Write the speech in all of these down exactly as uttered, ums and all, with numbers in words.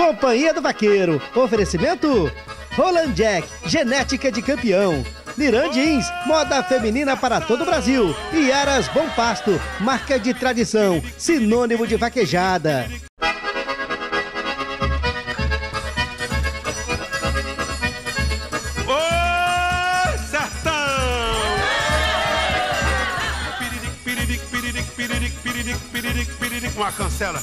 Companhia do Vaqueiro. Oferecimento Roland Jack, genética de campeão. Liran Jeans, moda feminina para todo o Brasil. E Aras Bom Pasto, marca de tradição, sinônimo de vaquejada. Ô, sertão! Piriric, piriric, piriric, piriric, piriric, piriric, piriric, uma cancela.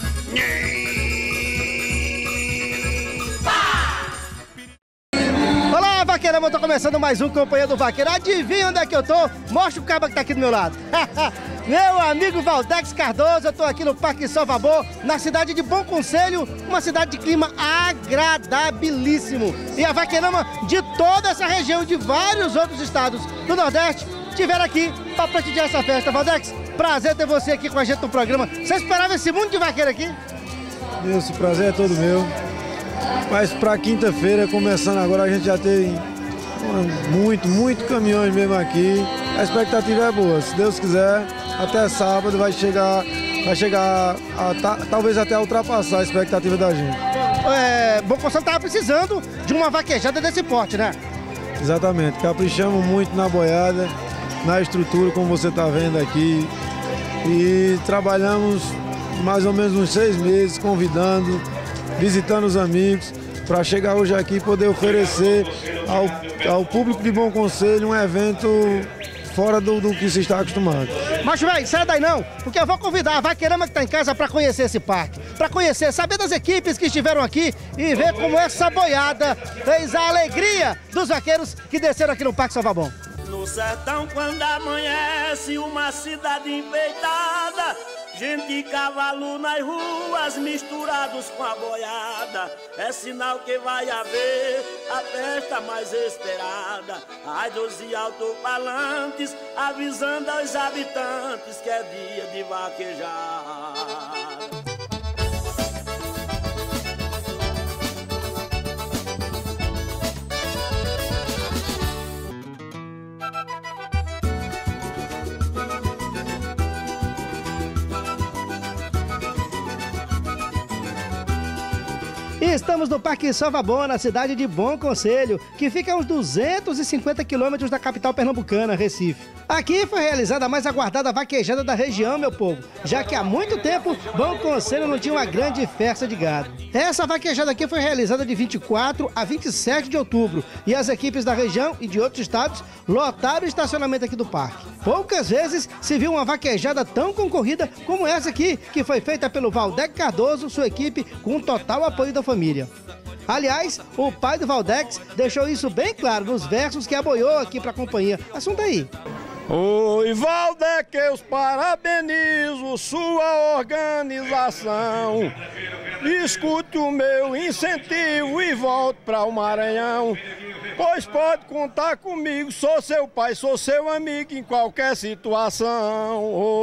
Olá, vaqueirão, eu tô começando mais um Companhia do Vaqueiro. Adivinha onde é que eu tô? Mostra o cabo que tá aqui do meu lado. Meu amigo Valdex Cardoso, eu tô aqui no Parque Salvador, na cidade de Bom Conselho, uma cidade de clima agradabilíssimo. E a vaqueirama de toda essa região e de vários outros estados do Nordeste estiveram aqui para prestigiar essa festa. Valdex, prazer ter você aqui com a gente no programa. Você esperava esse mundo de vaqueiro aqui? Esse prazer é todo meu. Mas para quinta-feira, começando agora, a gente já tem muito, muito caminhões mesmo aqui. A expectativa é boa. Se Deus quiser, até sábado vai chegar, vai chegar a, ta, talvez até ultrapassar a expectativa da gente. É, Bom Conselho estava precisando de uma vaquejada desse porte, né? Exatamente. Caprichamos muito na boiada, na estrutura, como você está vendo aqui. E trabalhamos mais ou menos uns seis meses, convidando, visitando os amigos, para chegar hoje aqui e poder oferecer ao, ao público de Bom Conselho um evento fora do, do que se está acostumado. Mas, velho, sai daí não, porque eu vou convidar a vaqueirama que está em casa para conhecer esse parque, para conhecer, saber das equipes que estiveram aqui e ver como essa boiada fez a alegria dos vaqueiros que desceram aqui no Parque Salvador. No sertão, quando amanhece, uma cidade enfeitada, gente e cavalo nas ruas misturados com a boiada. É sinal que vai haver a festa mais esperada. Ai, doze alto-falantes avisando aos habitantes que é dia de vaquejar. E estamos no Parque Salvador, na cidade de Bom Conselho, que fica a uns duzentos e cinquenta quilômetros da capital pernambucana, Recife. Aqui foi realizada a mais aguardada vaquejada da região, meu povo, já que há muito tempo Bom Conselho não tinha uma grande festa de gado. Essa vaquejada aqui foi realizada de vinte e quatro a vinte e sete de outubro e as equipes da região e de outros estados lotaram o estacionamento aqui do parque. Poucas vezes se viu uma vaquejada tão concorrida como essa aqui, que foi feita pelo Valdex Cardoso, sua equipe, com total apoio da família. Aliás, o pai do Valdex deixou isso bem claro nos versos que aboiou aqui para a companhia. Assunto aí. Oi, Valdex, eu os parabenizo sua organização. Escute o meu incentivo e volte para o Maranhão. Pois pode contar comigo, sou seu pai, sou seu amigo em qualquer situação.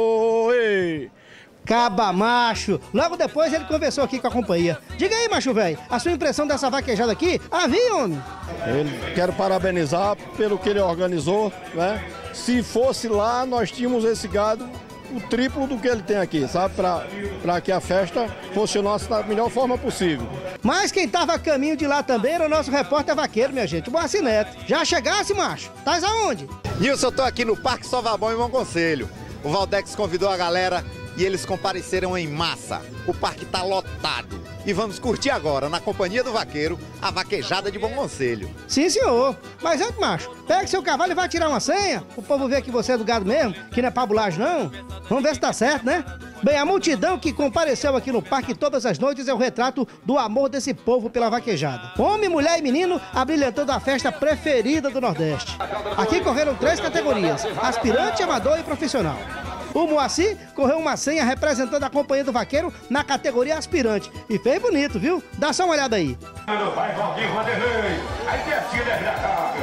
Oi. Caba macho. Logo depois ele conversou aqui com a companhia. Diga aí, macho velho, a sua impressão dessa vaquejada aqui? Havia, homem? Ele, quero parabenizar pelo que ele organizou, né? Se fosse lá, nós tínhamos esse gado o triplo do que ele tem aqui, sabe? Para que a festa funcionasse da melhor forma possível. Mas quem estava a caminho de lá também era o nosso repórter vaqueiro, minha gente, o Moacir Neto. Já chegasse, macho? Tás aonde? Nilson, eu tô aqui no Parque Salvador em Bom Conselho. O Valdex convidou a galera e eles compareceram em massa. O parque tá lotado. E vamos curtir agora, na companhia do vaqueiro, a vaquejada de Bom Conselho. Sim, senhor. Mas antes, macho, pegue seu cavalo e vai tirar uma senha. O povo vê que você é do gado mesmo, que não é pabulagem, não. Vamos ver se tá certo, né? Bem, a multidão que compareceu aqui no parque todas as noites é o retrato do amor desse povo pela vaquejada. Homem, mulher e menino abrilhantando a festa preferida do Nordeste. Aqui correram três categorias: aspirante, amador e profissional. O Moacir correu uma senha representando a companhia do vaqueiro na categoria aspirante. E fez bonito, viu? Dá só uma olhada aí. Vai, Valdir, Vanderlei. Aí pertinho da casa.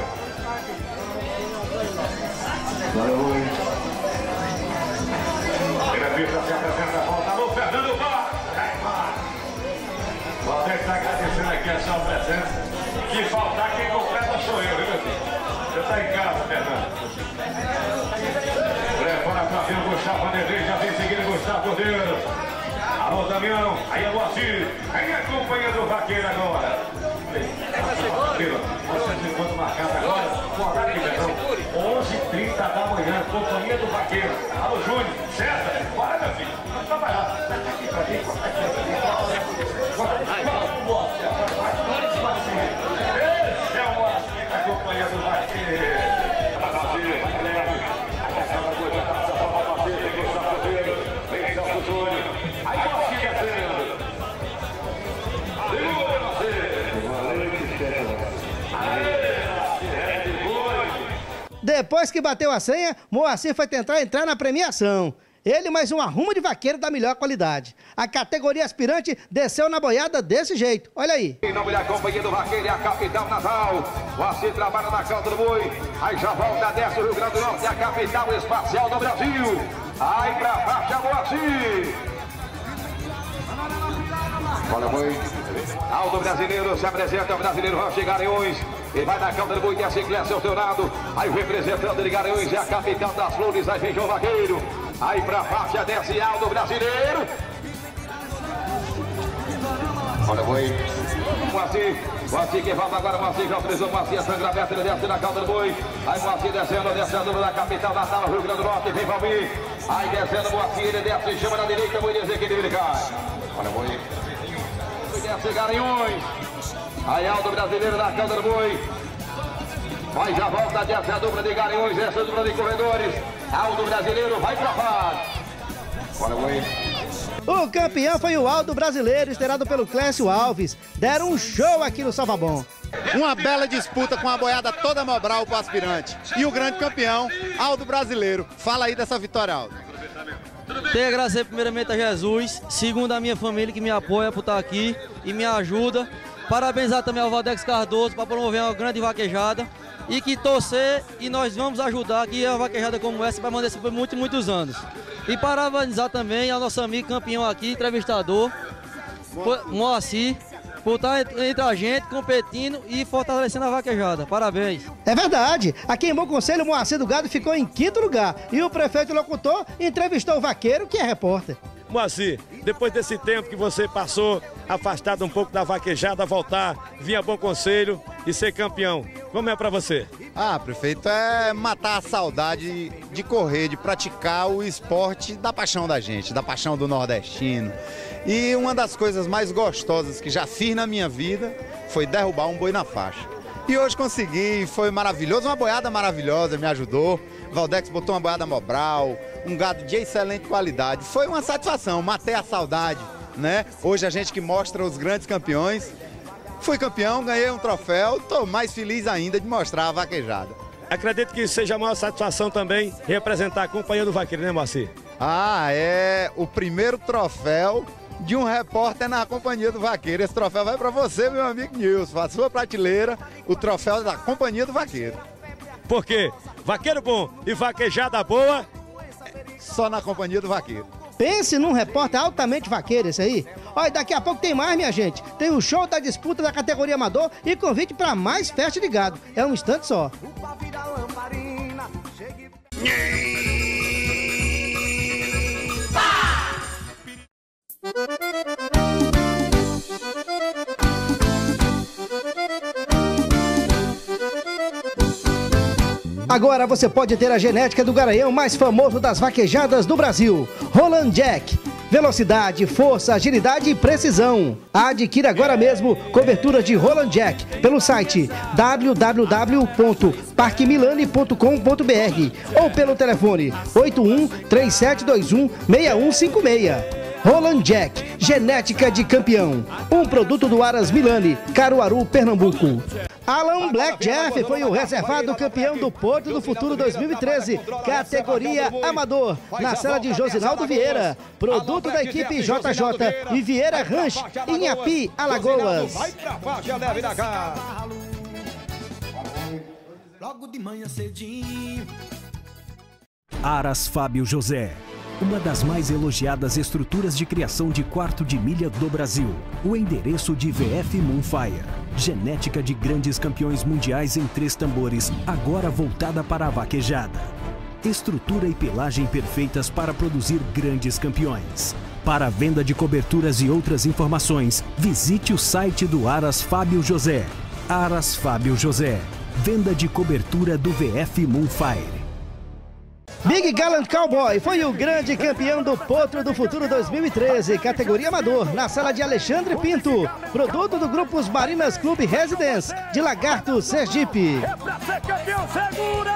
Valeu. Primeira pista se apresenta a volta. Alô, Fernando Bar. Valdir está agradecendo aqui a sua presença. Que faltar quem completa sou eu, viu, meu filho? Você está em casa, Fernando. Prepara para ver o Gustavo Vanderlei, já vem seguindo o Gustavo Cordeiro. Alô, Damião, aí é o Moacir, aí é a companhia do Depois que bateu a senha, Moacir foi tentar entrar na premiação. Ele mais um arrumo de vaqueiro da melhor qualidade. A categoria aspirante desceu na boiada desse jeito. Olha aí. Em nome da companhia do vaqueiro e a capital natal. Moacir trabalha na cauda do boi. Aí já volta, desce o Rio Grande do Norte, a capital espacial do Brasil. Aí pra faixa, Moacir. Olha o boi. Aldo Brasileiro se apresenta, o brasileiro Rancho Garanhuns. Ele vai na cauda do boi, desce Clécio Teonado. Aí o representante de Garanhuns é a capital das flores, aí vem João Vaqueiro. Aí pra faixa, desce Aldo Brasileiro. Olha o boi. Moacir. Moacir que volta agora, Moacir já autorizou, Moacir a sangra aberta, ele desce na cauda do boi. Aí Moacir descendo, descendo na capital natal, Rio Grande do Norte, vem Valmir. Aí descendo Moacir, ele desce, chama na direita, boi desequilíbrio, ele cai. Olha o boi. Desce Garanhuns. Aí Aldo Brasileiro na cauda do boi. Vai, já volta, desce a dupla de Garanhuns, desce a dupla de corredores. Aldo Brasileiro vai pra fase. Olha o boi. O campeão foi o Aldo Brasileiro, esterado pelo Clécio Alves. Deram um show aqui no Salvabom. Uma bela disputa com a boiada toda Mobral pro aspirante. E o grande campeão, Aldo Brasileiro. Fala aí dessa vitória, Aldo. Tenho que agradecer primeiramente a Jesus, segundo a minha família que me apoia por estar aqui e me ajuda. Parabenizar também ao Valdex Cardoso para promover uma grande vaquejada. E que torcer e nós vamos ajudar que a vaquejada como essa vai manter por muitos, muitos anos. E parabenizar também ao nosso amigo campeão aqui, entrevistador, Moacir, por estar entre a gente, competindo e fortalecendo a vaquejada. Parabéns. É verdade. Aqui em Bom Conselho, Moacir do Gado ficou em quinto lugar. E o prefeito locutor entrevistou o vaqueiro, que é repórter. Moacir, depois desse tempo que você passou afastado um pouco da vaquejada, voltar, vir a Bom Conselho e ser campeão, como é pra você? Ah, prefeito, é matar a saudade de correr, de praticar o esporte da paixão da gente, da paixão do nordestino. E uma das coisas mais gostosas que já fiz na minha vida foi derrubar um boi na faixa. E hoje consegui, foi maravilhoso, uma boiada maravilhosa, me ajudou. Valdex botou uma boiada Mobral, um gado de excelente qualidade. Foi uma satisfação, matei a saudade, né? Hoje a gente que mostra os grandes campeões. Fui campeão, ganhei um troféu, estou mais feliz ainda de mostrar a vaquejada. Acredito que seja a maior satisfação também representar a companhia do vaqueiro, né, Moacir? Ah, é o primeiro troféu de um repórter na companhia do vaqueiro. Esse troféu vai para você, meu amigo Nilson, a sua prateleira, o troféu da companhia do vaqueiro. Por quê? Vaqueiro bom e vaquejada boa? Só na companhia do vaqueiro. Pense num repórter altamente vaqueiro esse aí. Olha, daqui a pouco tem mais, minha gente. Tem o show da disputa da categoria amador e convite para mais festa de gado. É um instante só. Agora você pode ter a genética do garanhão mais famoso das vaquejadas do Brasil, Roland Jack. Velocidade, força, agilidade e precisão. Adquira agora mesmo coberturas de Roland Jack pelo site w w w ponto parque milani ponto com ponto b r ou pelo telefone oito um três sete dois um seis um cinco seis. Roland Jack, genética de campeão. Um produto do Aras Milani, Caruaru, Pernambuco. Alan Black Jeff foi o reservado campeão do Porto do Futuro dois mil e treze, categoria amador, na cela de Josinaldo Vieira. Produto da equipe J J e Vieira Ranch, em Api, Alagoas. Logo de manhã cedinho. Aras Fábio José. Uma das mais elogiadas estruturas de criação de quarto de milha do Brasil. O endereço de V F Moonfire. Genética de grandes campeões mundiais em três tambores, agora voltada para a vaquejada. Estrutura e pelagem perfeitas para produzir grandes campeões. Para a venda de coberturas e outras informações, visite o site do Aras Fábio José. Aras Fábio José. Venda de cobertura do V F Moonfire. Big Gallant Cowboy foi o grande campeão do Potro do Futuro dois mil e treze, categoria amador, na sala de Alexandre Pinto. Produto do Grupo Os Marinas Clube Residence, de Lagarto, Sergipe. É pra ser campeão, segura!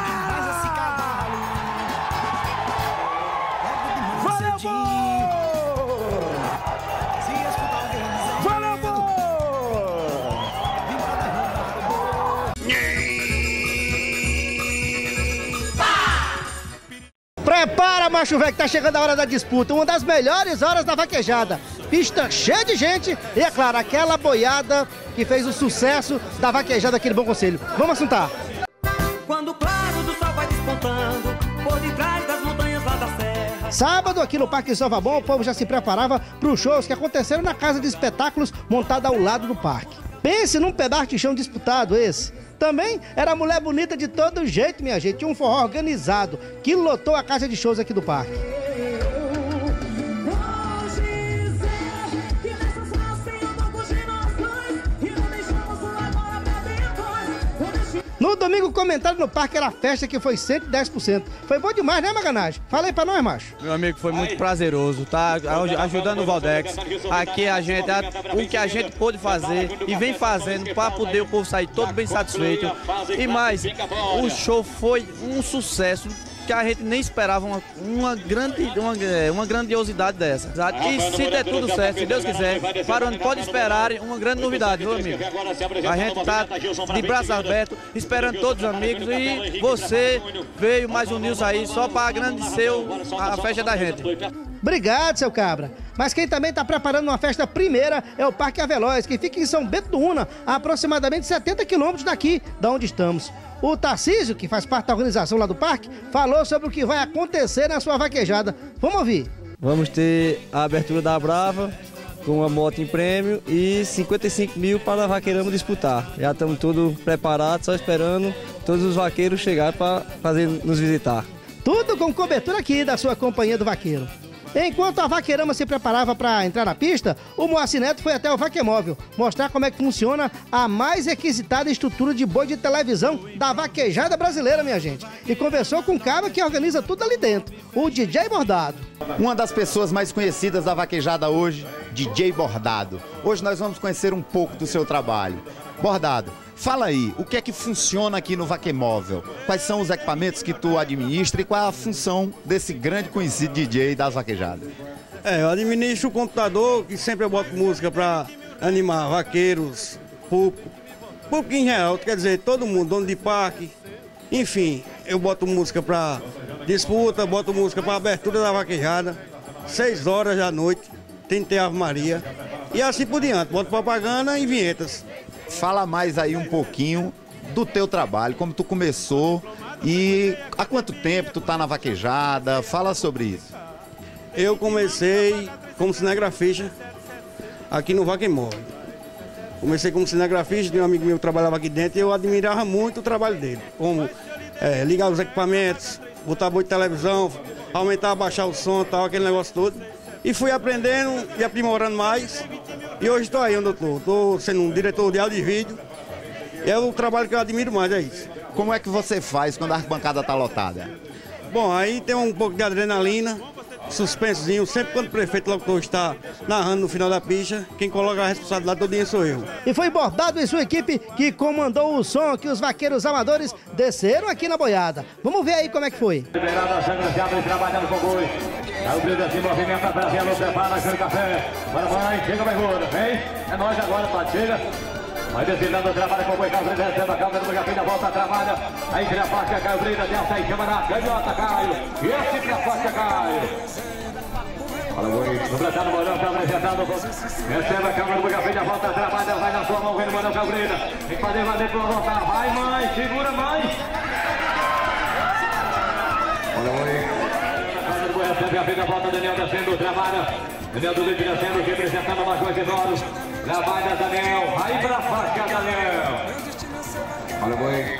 Valeu, Valeu, Prepara, macho velho, que tá chegando a hora da disputa. Uma das melhores horas da vaquejada. Pista cheia de gente e, é claro, aquela boiada que fez o sucesso da vaquejada aqui no Bom Conselho. Vamos assuntar. Quando o claro do sol vai despontando por detrás das montanhas lá da serra. Sábado, aqui no Parque Sova Bom, o povo já se preparava para os shows que aconteceram na Casa de Espetáculos, montada ao lado do parque. Pense num pedaço de chão disputado esse. Também era mulher bonita de todo jeito, minha gente. Um forró organizado que lotou a casa de shows aqui do parque. No domingo, o comentário no parque era a festa que foi cento e dez por cento. Foi bom demais, né, Maganagem? Fala aí pra nós, macho. Meu amigo, foi muito prazeroso, tá? Ajudando o Valdex. Aqui a gente, o que a gente pôde fazer e vem fazendo para poder o povo sair todo bem satisfeito. E mais, o show foi um sucesso que a gente nem esperava uma, uma, grande, uma, uma grandiosidade dessa. E se der tudo certo, se Deus quiser, para onde pode esperar uma grande novidade, viu, amigo? A gente está de braços abertos, esperando todos os amigos e você veio mais um news aí só para agradecer a festa da gente. Obrigado, seu cabra. Mas quem também está preparando uma festa primeira é o Parque Aveloz, que fica em São Bento do Una, a aproximadamente setenta quilômetros daqui, da onde estamos. O Tarcísio, que faz parte da organização lá do parque, falou sobre o que vai acontecer na sua vaquejada. Vamos ouvir. Vamos ter a abertura da Brava com uma moto em prêmio e cinquenta e cinco mil para a Vaqueirama disputar. Já estamos todos preparados, só esperando todos os vaqueiros chegarem para fazer nos visitar. Tudo com cobertura aqui da sua companhia do vaqueiro. Enquanto a Vaqueirama se preparava para entrar na pista, o Moacir Neto foi até o Vaquemóvel mostrar como é que funciona a mais requisitada estrutura de boi de televisão da vaquejada brasileira, minha gente. E conversou com um cara que organiza tudo ali dentro, o D J Bordado. Uma das pessoas mais conhecidas da vaquejada hoje, D J Bordado. Hoje nós vamos conhecer um pouco do seu trabalho. Bordado, fala aí, o que é que funciona aqui no Vaquemóvel? Quais são os equipamentos que tu administra e qual é a função desse grande conhecido D J das vaquejadas? É, eu administro o computador, que sempre eu boto música para animar vaqueiros, público, público em geral, quer dizer, todo mundo, dono de parque, enfim, eu boto música para disputa, boto música para abertura da vaquejada, seis horas da noite, tem que ter Ave Maria, e assim por diante, boto propaganda e vinhetas. Fala mais aí um pouquinho do teu trabalho, como tu começou e há quanto tempo tu tá na vaquejada, fala sobre isso. Eu comecei como cinegrafista aqui no Vaquemóvel. Comecei como cinegrafista, tinha um amigo meu que trabalhava aqui dentro e eu admirava muito o trabalho dele. Como é, ligar os equipamentos, botar boi de televisão, aumentar, abaixar o som, tal, aquele negócio todo. E fui aprendendo e aprimorando mais. E hoje estou aí onde eu estou. Estou sendo um diretor de áudio e vídeo. É o trabalho que eu admiro mais, é isso. Como é que você faz quando a arquibancada está lotada? Bom, aí tem um pouco de adrenalina, suspensozinho. Sempre quando o prefeito locutor está narrando no final da pista, quem coloca a responsabilidade todinha sou eu. E foi Bordado e sua equipe que comandou o som que os vaqueiros amadores desceram aqui na boiada. Vamos ver aí como é que foi. Liberada, sangrando, trabalhando com boi. Aí o Brida se movimenta, trazendo, prepara, chega o café. Bora, vai, chega, vai, roda, vem. É nós agora, Pato, chega. Vai desfilando, trabalha com o boi, Caio Brida, recebe a câmera do Gapinha, volta, trabalha. Aí tira a faixa, Caio Brida, desce aí, chama na canhota, Caio. E esse tira a faixa, Caio. Olha o boi, completado no bolão, Caio apresentado. Recebe a câmera do Gapinha, volta, trabalha, vai na sua mão, vem no bolão, Caio Brida. Tem que fazer lá dentro pra voltar. Vai, mãe, segura, mãe. Olha o boi. Recebe a vida, volta Daniel descendo, trabalha. Daniel do Leite descendo, representando mais dois idosos. Trabalha Daniel, aí pra faixa, Daniel. Olha o boi.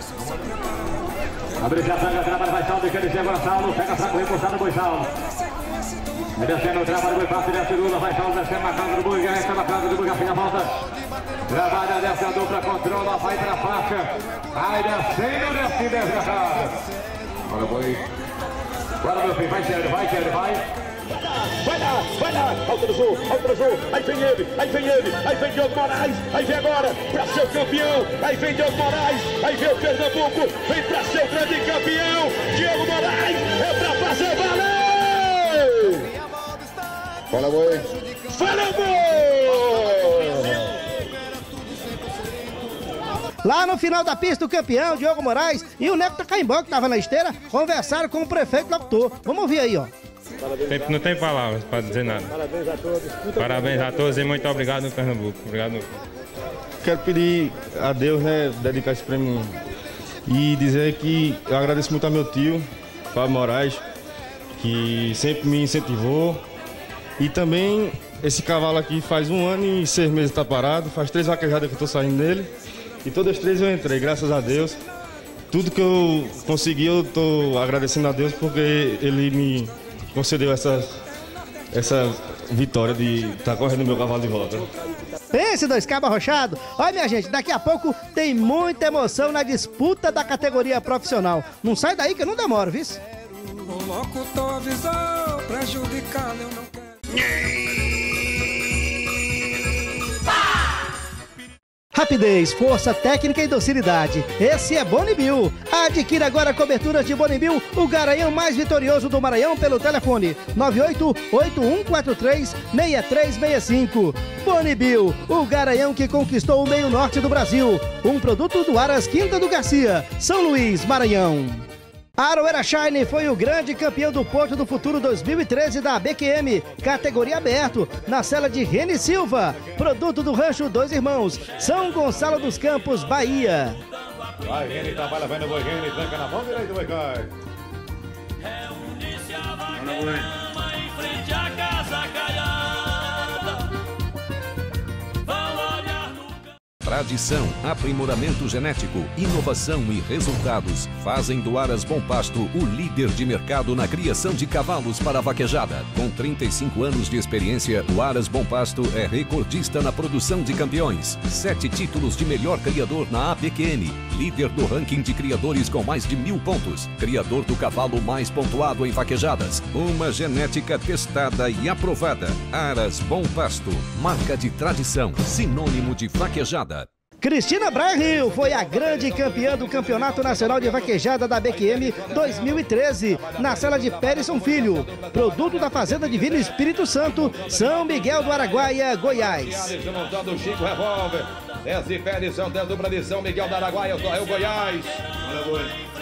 Abre a zaga, trabalha, vai Saulo, que ele chega a Saulo, pega fraco, repulsado, boi Saulo. Descendo, trabalha, boi fácil, desce Lula, vai Saulo, descendo a casa do boi, recebe a casa do boi, a volta. Trabalha, desce a dupla, controla, vai pra faixa. Vai descendo, desce, desgraçado. Olha o boi. Bora, meu filho, vai sério, vai sério, vai. Vai lá, vai lá, autorizou, autorizou, aí vem ele, aí vem ele, aí vem Diogo Moraes, aí vem agora pra ser o campeão, aí vem Diogo Moraes, aí vem o Pernambuco, vem pra ser o grande campeão, Diogo Moraes, é pra fazer valer! Fala, boi! Fala, boi! Lá no final da pista, o campeão, Diogo Moraes, e o Neco Tacaimbó, que estava na esteira, conversaram com o prefeito locutor. Vamos ouvir aí, ó. Tem, não tem palavras para dizer nada. Parabéns a todos. Muito Parabéns a todos e muito obrigado no Pernambuco. Obrigado. Quero pedir a Deus, né, dedicar esse prêmio e dizer que eu agradeço muito ao meu tio, Fábio Moraes, que sempre me incentivou. E também esse cavalo aqui faz um ano e seis meses está parado, faz três vaquejadas que eu estou saindo dele. E todas as três eu entrei, graças a Deus. Tudo que eu consegui eu estou agradecendo a Deus porque ele me concedeu essa, essa vitória de estar correndo meu cavalo de volta. Pense, dois cabos arrochados. Olha, minha gente, daqui a pouco tem muita emoção na disputa da categoria profissional. Não sai daí que eu não demoro, viu? O locutor avisou, prejudicá-lo eu não quero. Rapidez, força técnica e docilidade. Esse é Bonibil. Adquira agora coberturas de Bonibil, o garanhão mais vitorioso do Maranhão, pelo telefone nove oito oito um quatro três seis três seis cinco. Bonibil, o garanhão que conquistou o meio norte do Brasil. Um produto do Aras Quinta do Garcia, São Luís, Maranhão. Aroeira Shine foi o grande campeão do Porto do Futuro dois mil e treze da B Q M, categoria aberto, na cela de Reni Silva, produto do Rancho Dois Irmãos, São Gonçalo dos Campos, Bahia. Vai, Reni, trabalha, vai no boi, Reni, tranca na mão direita do boi, cai. Em frente à casa calhada, vão olhar no... Tradição, aprimoramento genético, inovação e resultados fazem do Aras Bom Pasto o líder de mercado na criação de cavalos para a vaquejada. Com trinta e cinco anos de experiência, o Aras Bom Pasto é recordista na produção de campeões. Sete títulos de melhor criador na A B Q M, líder do ranking de criadores com mais de mil pontos, criador do cavalo mais pontuado em vaquejadas. Uma genética testada e aprovada. Aras Bom Pasto, marca de tradição, sinônimo de vaquejada. Cristina Brasil foi a grande campeã do Campeonato Nacional de Vaquejada da B Q M dois mil e treze, na cela de Périson Filho, produto da Fazenda Divino Espírito Santo, São Miguel do Araguaia, Goiás. Montando o Chico Revólver, desce Périson, da dupla de São Miguel do Araguaia, é o Goiás. Olha, boi.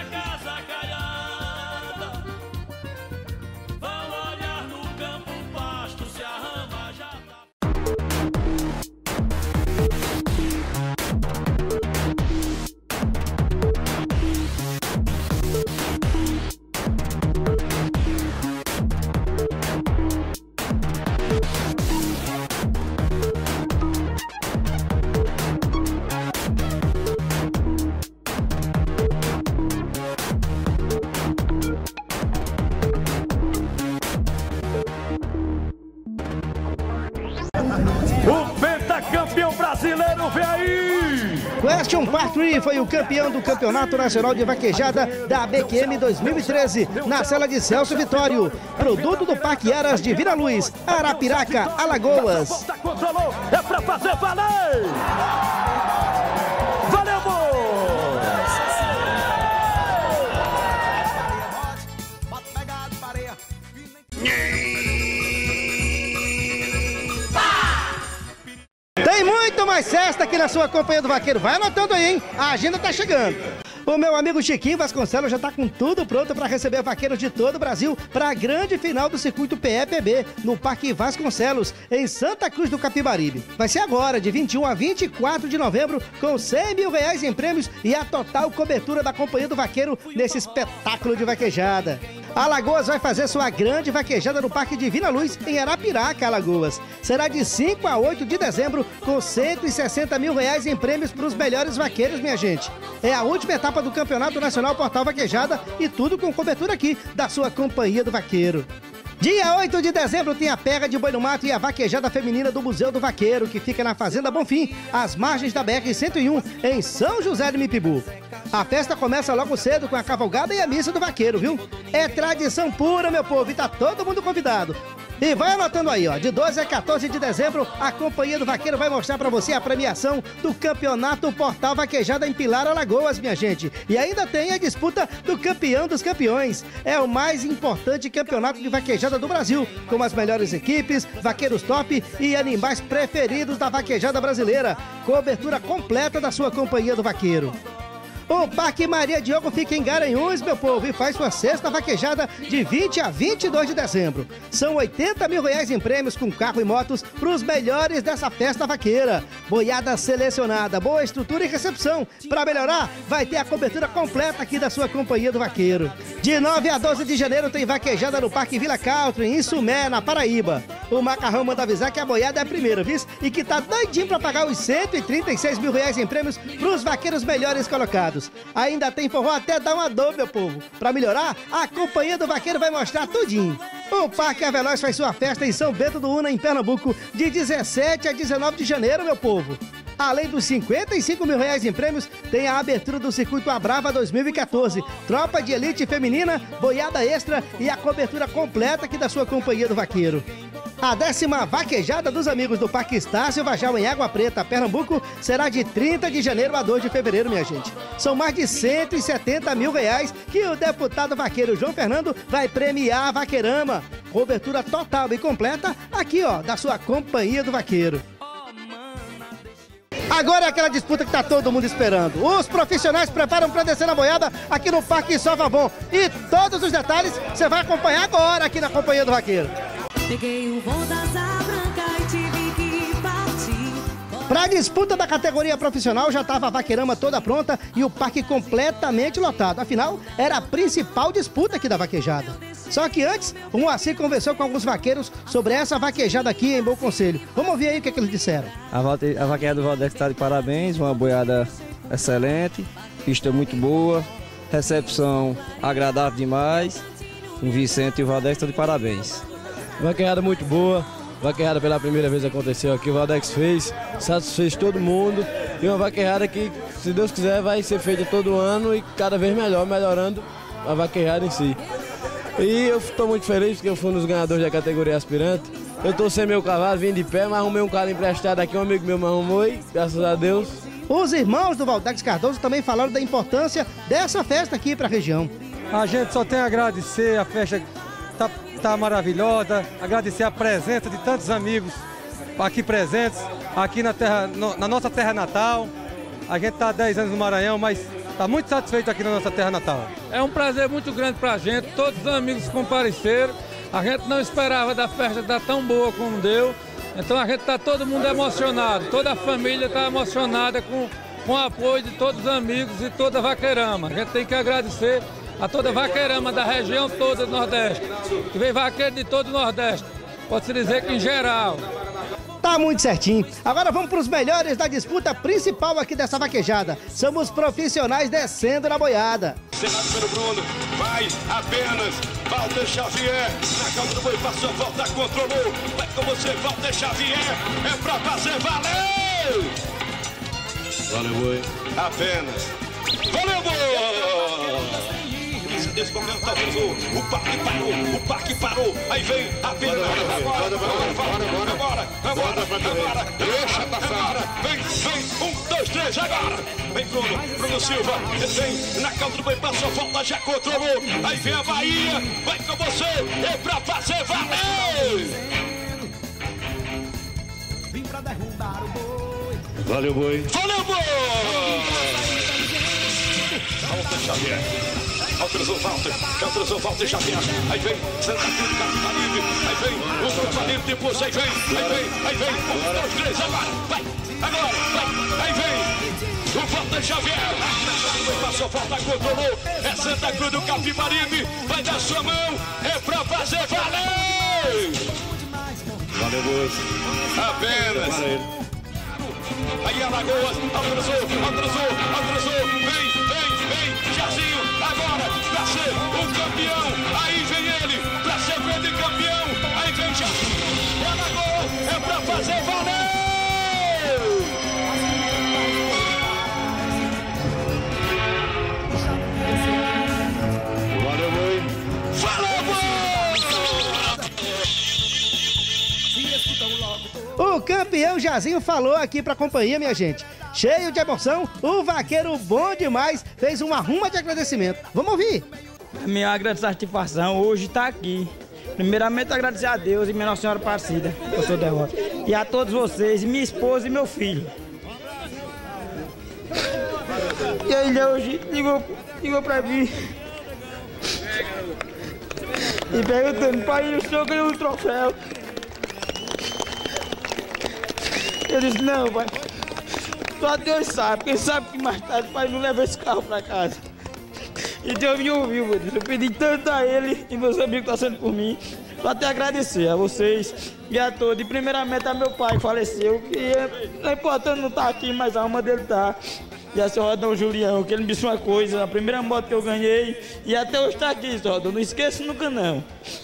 O pentacampeão brasileiro vem aí! Question Park três foi o campeão do Campeonato Nacional de Vaquejada da B Q M dois mil e treze, na cela de Celso Vitório, produto do Parque Aras de Vila Luz, Arapiraca, Alagoas. Controlou, é pra fazer valer! Valeu! Tem muito mais festa aqui na sua Companhia do Vaqueiro. Vai anotando aí, hein? A agenda tá chegando. O meu amigo Chiquinho Vasconcelos já tá com tudo pronto para receber vaqueiros de todo o Brasil para a grande final do circuito P E P B no Parque Vasconcelos, em Santa Cruz do Capibaribe. Vai ser agora, de vinte e um a vinte e quatro de novembro, com cem mil reais em prêmios e a total cobertura da Companhia do Vaqueiro nesse espetáculo de vaquejada. Alagoas vai fazer sua grande vaquejada no Parque Divina Luz, em Arapiraca, Alagoas. Será de cinco a oito de dezembro, com cento e sessenta mil reais em prêmios para os melhores vaqueiros, minha gente. É a última etapa do Campeonato Nacional Portal Vaquejada e tudo com cobertura aqui da sua Companhia do Vaqueiro. Dia oito de dezembro tem a pega de boi no mato e a vaquejada feminina do Museu do Vaqueiro, que fica na Fazenda Bonfim, às margens da B R cento e um, em São José de Mipibu. A festa começa logo cedo com a cavalgada e a missa do vaqueiro, viu? É tradição pura, meu povo, e tá todo mundo convidado. E vai anotando aí, ó, de doze a quatorze de dezembro, a Companhia do Vaqueiro vai mostrar pra você a premiação do Campeonato Portal Vaquejada em Pilar, Alagoas, minha gente. E ainda tem a disputa do Campeão dos Campeões. É o mais importante campeonato de vaquejada do Brasil, com as melhores equipes, vaqueiros top e animais preferidos da vaquejada brasileira. Cobertura completa da sua Companhia do Vaqueiro. O Parque Maria Diogo fica em Garanhuns, meu povo, e faz sua sexta vaquejada de vinte a vinte e dois de dezembro. São oitenta mil reais em prêmios com carro e motos para os melhores dessa festa vaqueira. Boiada selecionada, boa estrutura e recepção. Para melhorar, vai ter a cobertura completa aqui da sua Companhia do Vaqueiro. De nove a doze de janeiro tem vaquejada no Parque Vila Country, em Sumé, na Paraíba. O Macarrão manda avisar que a boiada é a primeira, viu? E que tá doidinho para pagar os cento e trinta e seis mil reais em prêmios para os vaqueiros melhores colocados. Ainda tem forró até dar uma dor, meu povo. Para melhorar, a Companhia do Vaqueiro vai mostrar tudinho. O Parque Aveloz faz sua festa em São Bento do Una, em Pernambuco, de dezessete a dezenove de janeiro, meu povo. Além dos cinquenta e cinco mil reais em prêmios, tem a abertura do Circuito Abrava dois mil e quatorze, tropa de elite feminina, boiada extra e a cobertura completa aqui da sua Companhia do Vaqueiro. A décima vaquejada dos amigos do Parque Estácio Vajal em Água Preta, Pernambuco, será de trinta de janeiro a dois de fevereiro, minha gente. São mais de cento e setenta mil reais que o deputado vaqueiro João Fernando vai premiar a Vaqueirama. Cobertura total e completa aqui, ó, da sua Companhia do Vaqueiro. Agora é aquela disputa que tá todo mundo esperando. Os profissionais preparam para descer na boiada aqui no Parque Salvabon. E todos os detalhes você vai acompanhar agora aqui na Companhia do Vaqueiro. Peguei o voo da asa branca e tive que partir. Para a disputa da categoria profissional já estava a Vaqueirama toda pronta e o parque completamente lotado. Afinal, era a principal disputa aqui da vaquejada. Só que antes, o Moacir conversou com alguns vaqueiros sobre essa vaquejada aqui em Bom Conselho. Vamos ouvir aí o que, é que eles disseram. A, a vaquejada do Valdex está de parabéns, uma boiada excelente, pista muito boa, recepção agradável demais. O Vicente e o Valdex estão de parabéns. Vaquejada muito boa, vaquejada pela primeira vez aconteceu aqui, o Valdex fez, satisfez todo mundo. E uma vaquejada que, se Deus quiser, vai ser feita todo ano e cada vez melhor, melhorando a vaquejada em si. E eu estou muito feliz porque eu fui um dos ganhadores da categoria aspirante. Eu estou sem meu cavalo, vim de pé, mas arrumei um carro emprestado aqui, um amigo meu me arrumou e, graças a Deus. Os irmãos do Valdex Cardoso também falaram da importância dessa festa aqui para a região. A gente só tem a agradecer, a festa está tá maravilhosa, agradecer a presença de tantos amigos aqui presentes, aqui na, terra, no, na nossa terra natal. A gente está há dez anos no Maranhão, mas está muito satisfeito aqui na nossa terra natal. É um prazer muito grande para a gente, todos os amigos compareceram. A gente não esperava da festa dar tão boa como deu. Então a gente está todo mundo emocionado, toda a família está emocionada com, com o apoio de todos os amigos e toda a Vaqueirama. A gente tem que agradecer a toda a Vaqueirama da região toda do Nordeste, que vem vaqueiro de todo o Nordeste, pode-se dizer que em geral. Tá muito certinho. Agora vamos para os melhores da disputa principal aqui dessa vaquejada. São os profissionais descendo na boiada. Cerrado pelo Bruno, vai apenas Walter Xavier, na calma do boi, passou, volta, controlou, vai com você, Walter Xavier, é pra fazer valer! Valeu, boi. Apenas. Valeu, boi! Nesse momento, talvez o, o parque parou, o parque parou, aí vem apenas, agora, agora, agora, agora, agora, agora, deixa passar, vem, vem, um, dois, três, agora, vem Bruno, Bruno Silva, ele vem na calda do boi, passou, volta, já controlou, aí vem a Bahia, vai com você, é pra fazer valer! Vim pra derrubar o boi. Valeu, boi. Valeu, boi! Walter Xavier. Autorizou Walter, autorizou Walter Xavier. Aí vem Santa Cruz, Capibaribe. Aí vem o Capibaribe, depois aí vem, aí vem, aí vem. Um, dois, três, agora, vai, agora, vai. Aí vem o Walter Xavier. Passou, volta, controlou. É Santa Cruz do Capibaribe. Vai dar sua mão, é pra fazer valer. Valeu, Boas. Apenas. Valeu. Aí Alagoas, autorizou, autorizou, autorizou. Vem, vem, vem, Jazinho. Agora, pra ser o campeão, aí vem ele, pra ser o grande campeão, aí vem já, é Alagoas, é pra fazer valer! Valeu, boi! Valeu, boi! Zezinho falou aqui pra companhia, minha gente. Cheio de emoção, o vaqueiro bom demais fez uma ruma de agradecimento. Vamos ouvir. Minha grande satisfação hoje está aqui. Primeiramente, agradecer a Deus e minha Nossa Senhora Aparecida, eu sou devota. E a todos vocês, minha esposa e meu filho. E ele hoje ligou, ligou pra mim e perguntando, pai, o senhor ganhou um troféu? Eu disse, não, pai, só Deus sabe, quem sabe que mais tarde o pai não leva esse carro pra casa. E Deus me ouviu, meu Deus. Eu pedi tanto a ele e meus amigos que estão sendo por mim. Só até agradecer a vocês e a todos. E primeiramente a meu pai que faleceu, que é, é importante não estar aqui, mas a alma dele tá. E a senhora Rodão Julião, que ele me disse uma coisa, a primeira moto que eu ganhei, e até hoje está aqui, senhor Rodão. Não esqueça nunca não.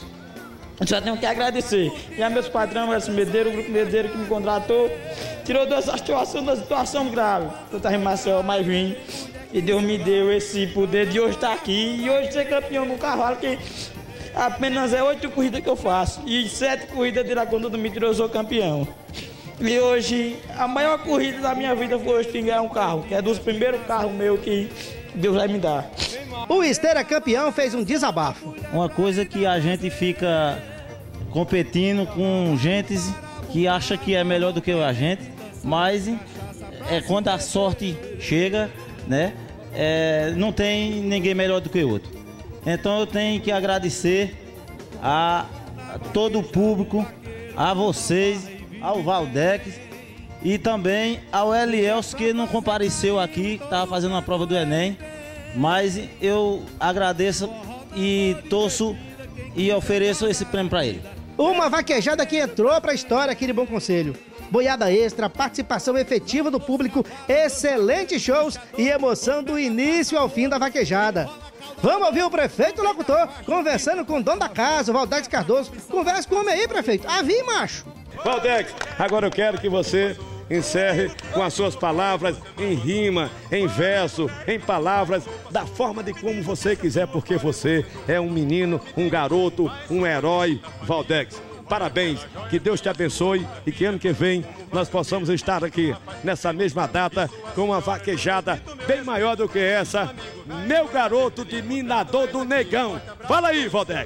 Eu só tenho que agradecer. E a meus patrões, o Medeiro, o Grupo Medeiro que me contratou, tirou dessa situação, da situação grave. Eu estava em Maceió, mas vim. E Deus me deu esse poder de hoje estar aqui e hoje ser campeão no cavalo, que apenas é oito corridas que eu faço. E sete corridas de quando me tirou, eu sou campeão. E hoje, a maior corrida da minha vida foi hoje ganhar um carro, que é dos primeiros carros meus que Deus vai me dar. O Esteira campeão fez um desabafo. Uma coisa que a gente fica competindo com gente que acha que é melhor do que a gente, mas é quando a sorte chega, né? É, não tem ninguém melhor do que o outro. Então eu tenho que agradecer a, a todo o público, a vocês, ao Valdex e também ao Elielso, que não compareceu aqui, estava fazendo uma prova do Enem, mas eu agradeço e torço e ofereço esse prêmio para ele. Uma vaquejada que entrou para a história aqui de Bom Conselho. Boiada extra, participação efetiva do público, excelentes shows e emoção do início ao fim da vaquejada. Vamos ouvir o prefeito locutor conversando com o dono da casa, o Valdex Cardoso. Conversa com o homem aí, prefeito. Avi, macho. Valdex, agora eu quero que você encerre com as suas palavras em rima, em verso, em palavras, da forma de como você quiser, porque você é um menino, um garoto, um herói, Valdex. Parabéns, que Deus te abençoe e que ano que vem nós possamos estar aqui nessa mesma data com uma vaquejada bem maior do que essa. Meu garoto de Minador do Negão. Fala aí, Valdex.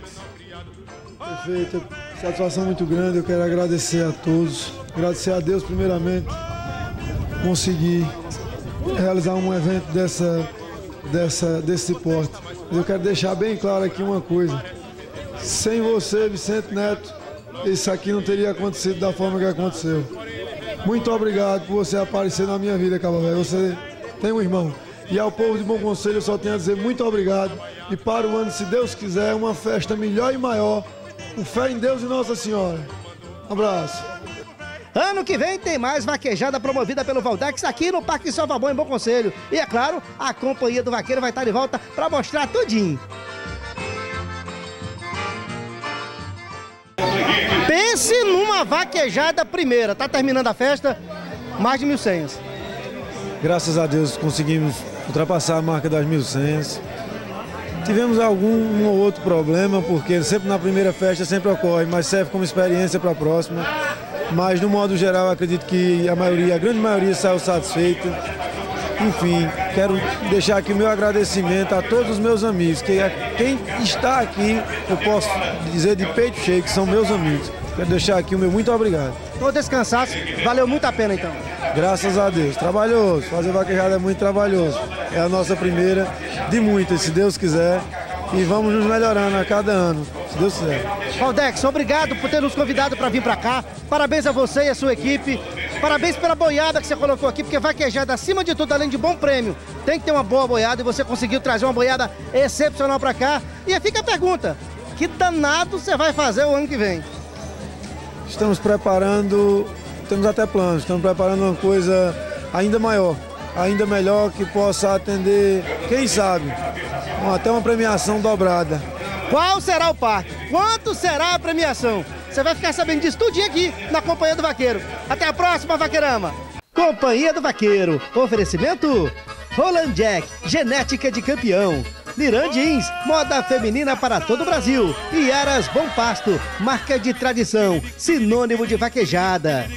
Perfeito, satisfação muito grande, eu quero agradecer a todos, agradecer a Deus primeiramente, conseguir realizar um evento dessa, dessa, desse porte. Eu quero deixar bem claro aqui uma coisa, sem você, Vicente Neto, isso aqui não teria acontecido da forma que aconteceu. Muito obrigado por você aparecer na minha vida, Cabo Velho. Você tem um irmão. E ao povo de Bom Conselho eu só tenho a dizer muito obrigado. E para o ano, se Deus quiser, uma festa melhor e maior. Com fé em Deus e Nossa Senhora. Um abraço. Ano que vem tem mais vaquejada promovida pelo Valdex aqui no Parque Salvabom, em Bom Conselho. E é claro, a companhia do vaqueiro vai estar de volta para mostrar tudinho. Pense numa vaquejada primeira. Tá terminando a festa, mais de mil senhas. Graças a Deus conseguimos ultrapassar a marca das mil senhas. Tivemos algum um ou outro problema, porque sempre na primeira festa sempre ocorre, mas serve como experiência para a próxima. Mas no modo geral acredito que a maioria, a grande maioria saiu satisfeita. Enfim, quero deixar aqui o meu agradecimento a todos os meus amigos, que quem está aqui, eu posso dizer de peito cheio que são meus amigos. Quero deixar aqui o meu muito obrigado. Todo esse cansaço valeu muito a pena então. Graças a Deus, trabalhoso, fazer vaquejada é muito trabalhoso. É a nossa primeira de muitas, se Deus quiser. E vamos nos melhorando a cada ano, se Deus quiser. Valdex, obrigado por ter nos convidado para vir para cá. Parabéns a você e a sua equipe. Parabéns pela boiada que você colocou aqui, porque vaquejada, acima de tudo, além de bom prêmio, tem que ter uma boa boiada e você conseguiu trazer uma boiada excepcional para cá. E fica a pergunta, que danado você vai fazer o ano que vem? Estamos preparando, temos até planos, estamos preparando uma coisa ainda maior, ainda melhor, que possa atender, quem sabe, até uma premiação dobrada. Qual será o parque? Quanto será a premiação? Você vai ficar sabendo disso tudinho aqui na Companhia do Vaqueiro. Até a próxima, Vaqueirama! Companhia do Vaqueiro. Oferecimento Roland Jack, genética de campeão. Liran Jeans, moda feminina para todo o Brasil. E Aras Bom Pasto, marca de tradição, sinônimo de vaquejada.